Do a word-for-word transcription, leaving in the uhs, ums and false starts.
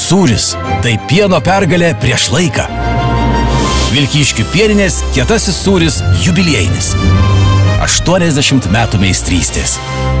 sūris – tai pieno pergalė prieš laiką. Vilkyškių pieninės kietasis sūris jubiliejinis. aštuoniasdešimt metų meistrystės.